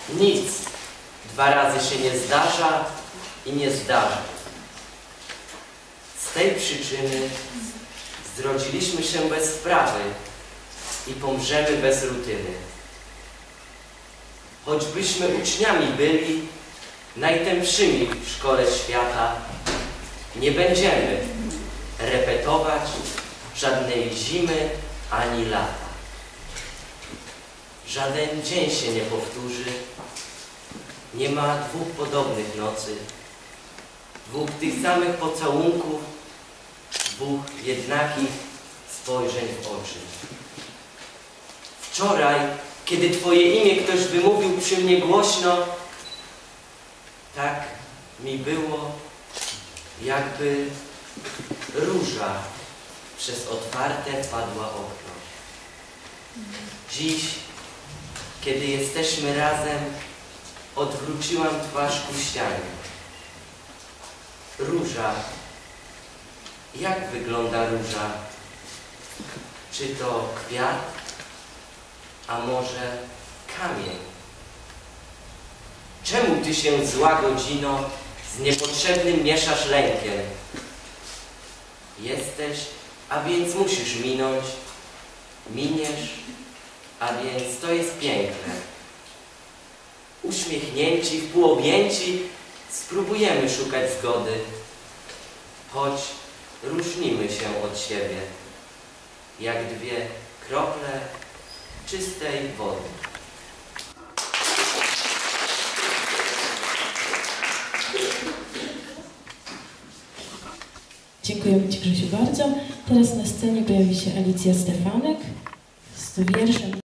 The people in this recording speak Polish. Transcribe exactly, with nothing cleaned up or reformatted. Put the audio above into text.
Nic dwa razy się nie zdarza i nie zdarzy. Z tej przyczyny zrodziliśmy się bez wprawy i pomrzemy bez rutyny. Choćbyśmy uczniami byli, najtępszymi w szkole świata, nie będziemy repetować żadnej zimy ani lata. Żaden dzień się nie powtórzy, nie ma dwóch podobnych nocy, dwóch tych samych pocałunków, dwóch jednakich spojrzeń w oczy. Wczoraj, kiedy Twoje imię ktoś wymówił przy mnie głośno, tak mi było, jakby róża przez otwarte wpadła okno. Dziś, kiedy jesteśmy razem, odwróciłam twarz ku ścianie. Róża. Jak wygląda róża? Czy to kwiat, a może kamień? Czemu Ty się, zła godzino, z niepotrzebnym mieszasz lękiem? Jesteś, a więc musisz minąć. Miniesz, a więc to jest piękne. Uśmiechnięci, wpółobjęci, spróbujemy szukać zgody, choć różnimy się od siebie, jak dwie krople czystej wody. Dziękujemy Ci, Grzesiu, bardzo. Teraz na scenie pojawi się Alicja Stefanek z wierszem